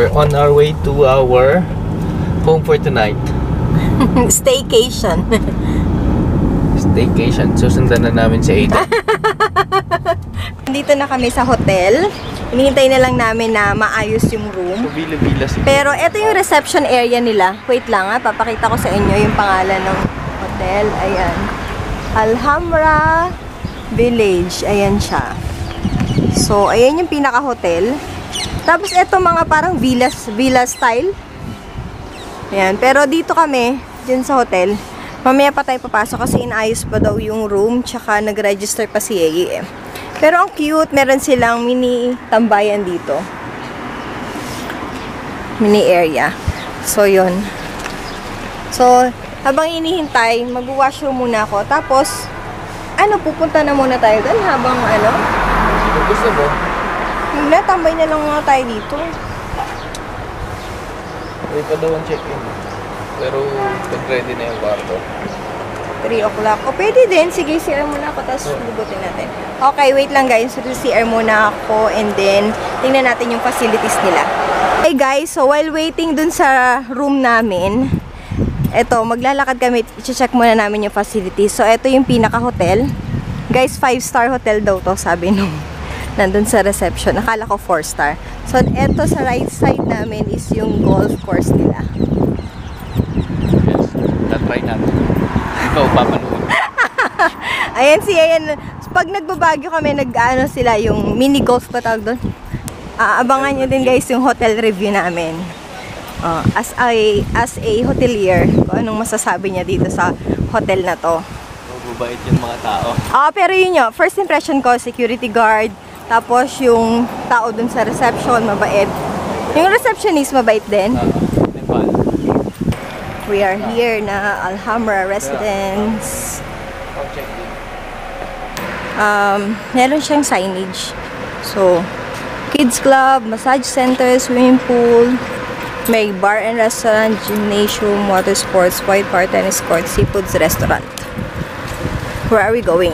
we're on our way to our home for tonight. Staycation. Staycation. Susundan na namin si Aiden. Dito na kami sa hotel. Hinihintay na lang namin na maayos yung room. Bila-bila si Pero ito yung reception area nila. Wait lang ha, papakita ko sa inyo yung pangalan ng hotel. Ayan. Alhambra Village. Ayan siya. So, ayan yung pinaka-hotel. Tapos ito mga parang villa style. Ayan. Pero dito kami, dyan sa hotel. Mamaya pa tayo papasok kasi inayos pa daw yung room. Tsaka nag-register pa si Yeye eh. Pero ang cute, meron silang mini tambayan dito. Mini area. So, yun. So, habang inihintay, mag-washroom muna ako. Tapos, pupunta na muna tayo doon habang Kung gusto mo. tambay na lang muna tayo dito. May pa daw ang check-in. Pero, pag-ready na yung kwarto. 3 o'clock. O, pwede din. Sige, CR muna ako, tapos lubutin natin. Okay, wait lang guys. So, CR muna ako, and then, tingnan natin yung facilities nila. Hey guys, so while waiting dun sa room namin, eto, maglalakad kami, i-check muna namin yung facilities. So, eto yung pinaka-hotel. Guys, 5-star hotel daw to, sabi nung nandun sa reception. Nakala ko 4-star. So, eto sa right side namin is yung golf course nila. Yes, tatry natin. Ikaw, papanuhin. Ayan. Pag nagbabagyo kami, nag-ano sila, yung mini golf pa tawag doon. Abangan nyo din guys yung hotel review namin. As a hotelier, kung anong masasabi niya dito sa hotel na to. Mababait yung mga tao. Pero yun yun, first impression ko, security guard. Tapos yung tao dun sa reception, mabait. Yung receptionist, mabait din. Nepal. We are here na Alhambra Residence. Meron siyang signage. So, kids club, massage center, swimming pool, may bar and restaurant, gymnasium, water sports, white bar, tennis court, seafoods restaurant. Where are we going?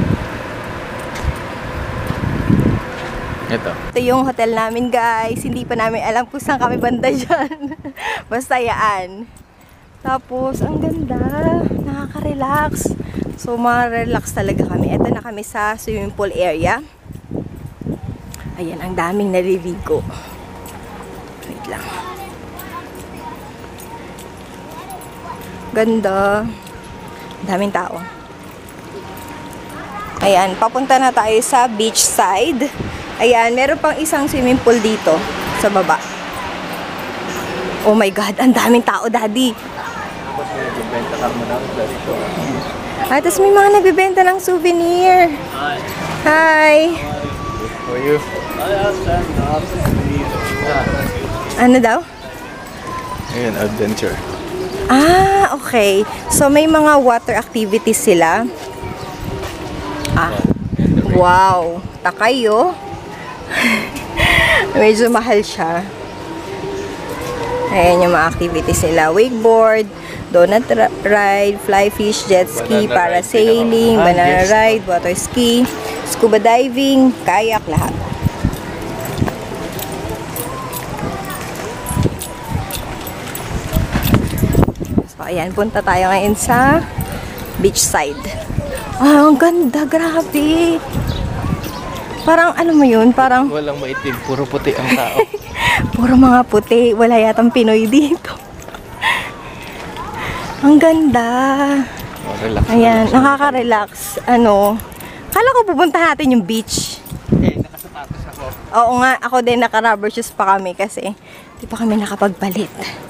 Ito yung hotel namin guys. Hindi pa namin alam kung saan kami banda dyan. Basta yaan. Tapos, ang ganda. Nakaka-relax. So, ma-relax talaga kami. Ito na kami sa swimming pool area. Ayan, ang daming naliligo. Wait lang. Ganda. Daming tao. Ayan, papunta na tayo sa beach side. Ayan, meron pang isang swimming pool dito sa baba. Oh my God, ang daming tao, daddy. Tapos may mga nagbibenta ng souvenir. Hi. How are you? Ano daw? Ayan, adventure. Okay. So, may mga water activities sila. Wow. Takay, oh. Medyo mahal siya. Ayan yung mga activities nila. Wakeboard, donut ride, fly fish, jet ski, parasailing, banana ride, water ski, scuba diving, kayak, lahat. So, ayan, punta tayo ngayon sa beach side. Ang ganda, grabe. Parang, ano mo yun, parang... Walang maitim, puro puti ang tao. Puro mga puti, wala yatang Pinoy dito. Ang ganda. Relax. Ayan, nakaka-relax. Kala ko pupunta natin yung beach. Nakasapatos ako. Oo nga, ako din naka-rubber shoes pa kami kasi di pa kami nakapagpalit.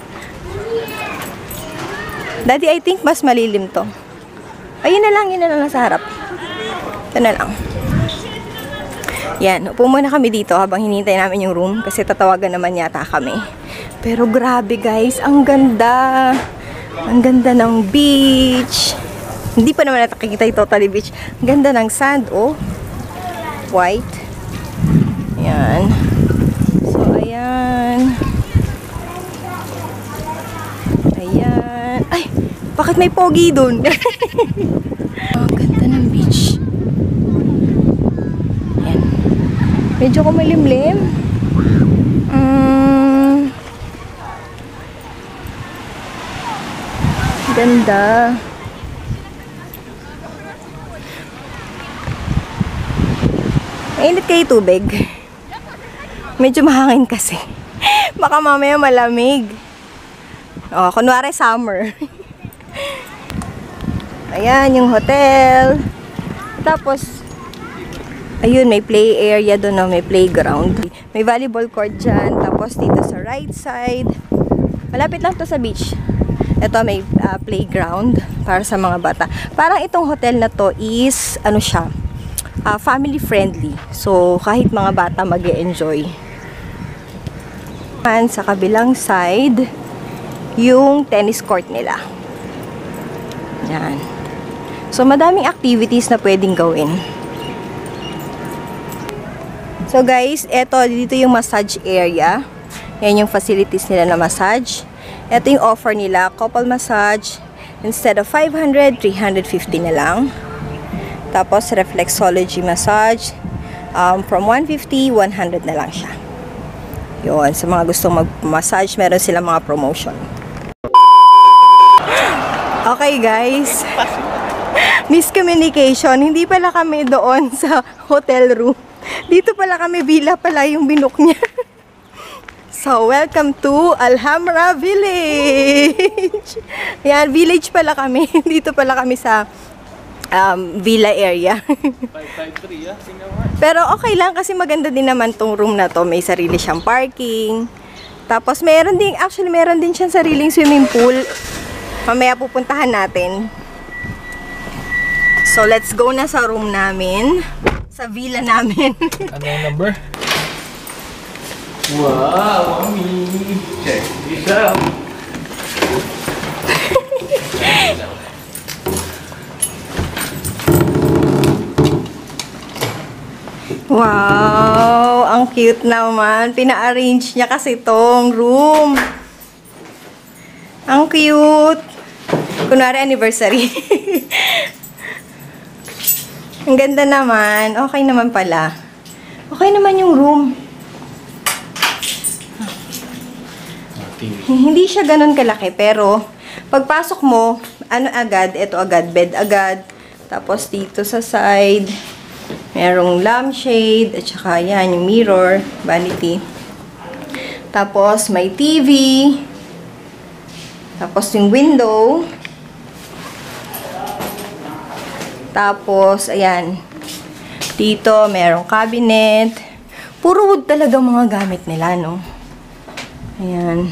Daddy, I think mas malilim to. Ayun na lang sa harap. Ito na lang. Yan, upo muna kami dito habang hinihintay namin yung room kasi tatawagan naman yata kami. Pero grabe guys, ang ganda. Ang ganda ng beach. Hindi pa naman nakikita yung totally beach. Ang ganda ng sand, oh. White. Ayan. So, ayan. Ayan. Ay, bakit may pogi dun? Ang ganda ng beach. Ayan. Medyo kumilimlim. Ganda. Mainit kayo tubig. Medyo mahangin kasi. Baka mamaya malamig. Oh, kunwari summer. Ayan, yung hotel. Tapos, ayun, may play area doon, no? May playground. May volleyball court dyan. Tapos, dito sa right side. Malapit lang to sa beach. Ito, may playground para sa mga bata. Parang itong hotel na to is, ano siya, family friendly. So, kahit mga bata mag-e-enjoy. Sa kabilang side, yung tennis court nila. Yan. So, madaming activities na pwedeng gawin. So, guys, dito yung massage area. Yan yung facilities nila na massage. Ito yung offer nila, couple massage. Instead of 500, 350 na lang. Tapos, reflexology massage. From 150, 100 na lang siya. Yun, sa mga gustong mag-massage, meron silang mga promotion. Okay, guys. Miscommunication. Hindi pala kami doon sa hotel room. Dito pala kami, villa pala yung binook niya. So, welcome to Alhambra Village. Yan, village pala kami. Dito pala kami sa villa area. 553, Singapore. Pero okay lang kasi maganda din naman tong room na to. May sarili siyang parking. Tapos meron din siyang sariling swimming pool. Mamaya pupuntahan natin. So let's go na sa room namin. Sa villa namin. Ano yung number? Wow, mommy! Check this out! Wow! Ang cute naman. Pina-arrange niya kasi tong room. Ang cute! Kunwari anniversary. Ang ganda naman. Okay naman pala. Okay naman yung room. Hindi siya ganun kalaki, pero pagpasok mo, ito agad, bed agad. Tapos dito sa side, merong lampshade, at saka yan, yung mirror, vanity. Tapos may TV. Tapos yung window. Tapos, ayan. Dito, merong cabinet. Puro wood talaga mga gamit nila, no? Ayan.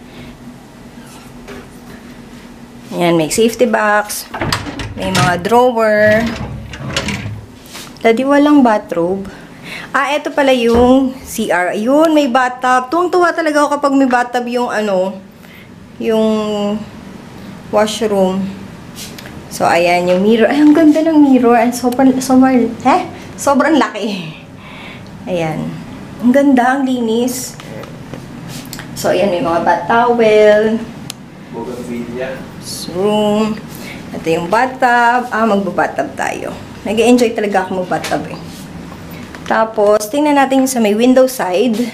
Ayan, may safety box. May mga drawer. Daddy, walang bathrobe. Ito pala yung CR. Ayun, may bathtub. Tuwang-tuwa talaga ako kapag may bathtub yung yung washroom. So, ayan, yung mirror. Ay, ang ganda ng mirror. Sobrang laki. Ayan. Ang ganda, ang linis. So, ayan, may mga bath towel. Bougainvillea. Room. Ito yung bathtub. Magbabathtub tayo. Nag-enjoy talaga ako mag-bathtub eh. Tapos, tingnan natin yung sa may window side.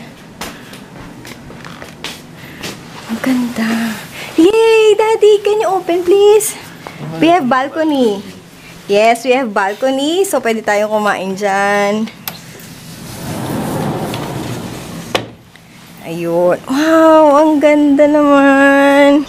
Ang ganda. Yay! Daddy, can you open please? We have balcony. Yes, we have balcony. So, pwede tayong kumain dyan. Ayun. Wow! Ang ganda naman.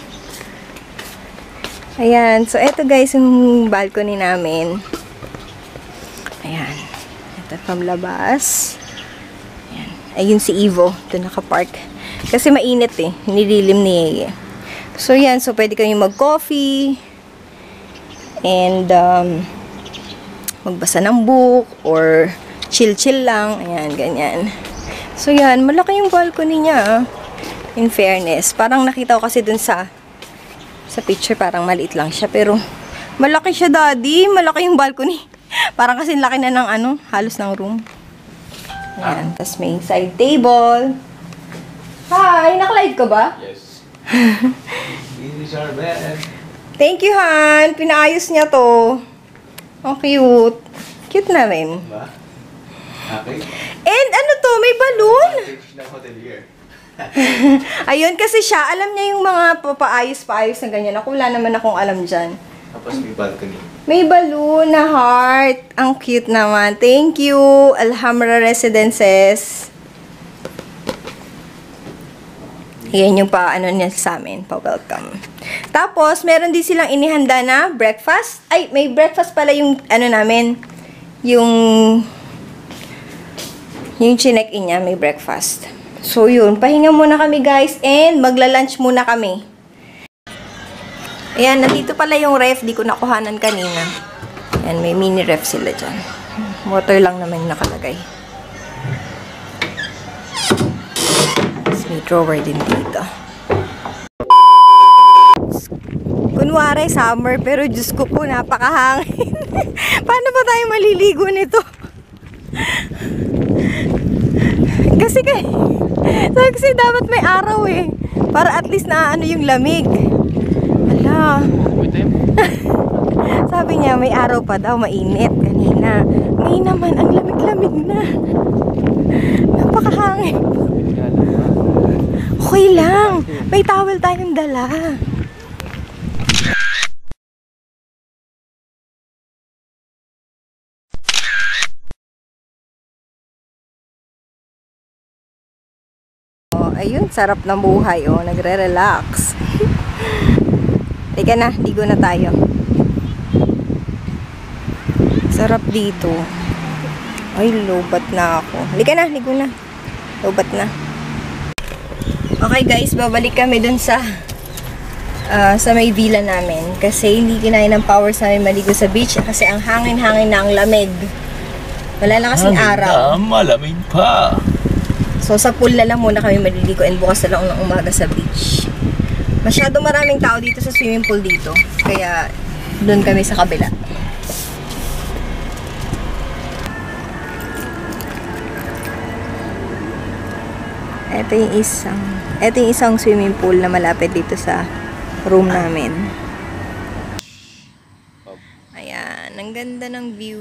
Ayan. So, eto guys, yung balcony namin. Ayan. Ito from labas. Ayan. Ayun si Ivo. Ito nakapark. Kasi mainit eh. Nililim ni Yeye. So, yan. So, pwede kayong mag-coffee. And, magbasa ng book. Or, chill-chill lang. Ayan, ganyan. So, yan. Malaki yung balcony niya. In fairness. Parang nakita ko kasi dun sa picture, parang maliit lang siya. Pero, malaki siya, Daddy. Malaki yung balcony. Parang kasi laki na ng halos ng room. Ayan. Tapos may side table. Hi! Naka-live ka ba? Yes. This is our bed. Thank you, Han. Pinaayos niya to. Ang cute. Cute na rin. Diba? Okay. And ano to? May balloon. Page ng hotelier. Ayun, kasi siya, alam niya yung mga papaayos-paayos na ganyan. Ako wala naman akong alam dyan. Tapos may balcony. May balloon na heart. Ang cute naman. Thank you, Alhambra Residences. Yan yung ano niya sa amin, pa-welcome. Tapos, meron din silang inihanda na breakfast. Ay, may breakfast pala yung, ano namin, yung chinek-in niya, may breakfast. So, yun. Pahinga muna kami, guys, and magla-lunch muna kami. Ayan, nandito pala yung ref. Di ko nakuhanan kanina. Ayan, may mini ref sila dyan. Water lang naman nakalagay. May drawer din dito. Kunwari summer, pero Diyos ko po, napakahangin. Paano ba tayo maliligo nito? Kasi dapat may araw eh. Para at least na ano yung lamig. Ala. Sabi niya may araw pa daw, mainit kanina. Ngayon naman, ang lamig-lamig na. Napakahangin. Okay lang. May towel tayong dala. Oh, ayun, sarap ng buhay. Oh, nagre-relax. Teka na, ligo na tayo. Sarap dito. Ay, lobat na ako. Halika na, ligo na. Lobat na. Okay guys, babalik kami dun sa may villa namin. Kasi hindi kinain ng power sa amin maligo sa beach. Kasi ang hangin-hangin na, ang lamig. Wala na kasing araw. Malamig pa. So sa pool na lang muna kami maliligo and bukas na lang ng umaga sa beach. Masyado maraming tao dito sa swimming pool dito. Kaya dun kami sa kabila. Ito yung isang swimming pool na malapit dito sa room namin. Ayan, ang ganda ng view.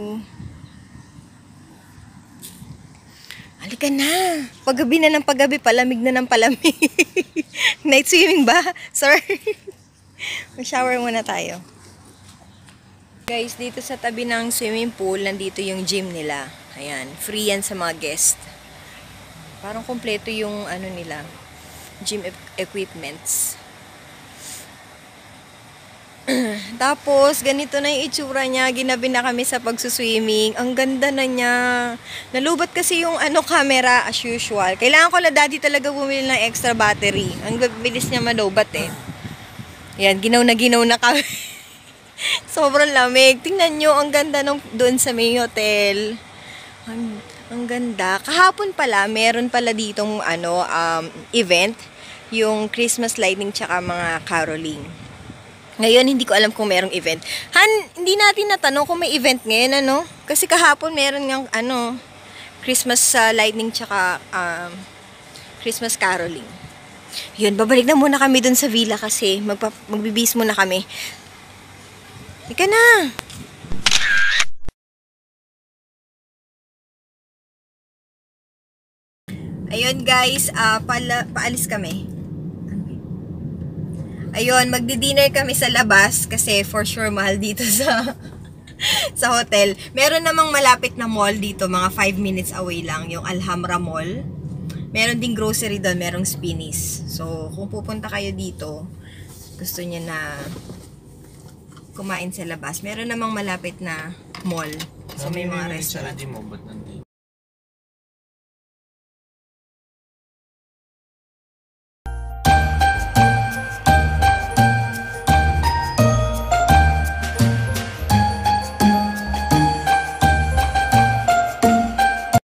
Halika na. Paggabi na ng paggabi, palamig na ng palamig. Night swimming ba? Sir? Mag-shower muna tayo. Guys, dito sa tabi ng swimming pool, nandito yung gym nila. Ayan, free yan sa mga guest. Parang kompleto yung ano nila, gym equipments. Tapos, ganito na yung itsura niya. Ginabi na kami sa pagsuswimming. Ang ganda na niya. Nalubat kasi yung camera as usual. Kailangan ko na daddy talaga bumili ng extra battery. Ang bilis niya malubat eh. Yan, ginaw na kami. Sobrang lamig. Tingnan nyo, ang ganda doon sa may hotel. Ang ganda. Kahapon pala, meron pala ditong event. Yung Christmas lighting tsaka mga caroling. Ngayon, hindi ko alam kung merong event. Hindi natin natanong kung may event ngayon, ano? Kasi kahapon meron ng, Christmas lightning tsaka Christmas caroling. Yun, babalik na muna kami dun sa villa kasi magbibis muna kami. Ika na! Ayun guys, paalis kami. Ayun, magdi-dinner kami sa labas kasi for sure mahal dito sa hotel. Meron namang malapit na mall dito, mga 5 minutes away lang, yung Alhambra Mall. Meron ding grocery doon, merong Spinneys. So, kung pupunta kayo dito, gusto niya na kumain sa labas. Meron namang malapit na mall. So, may mga restaurant.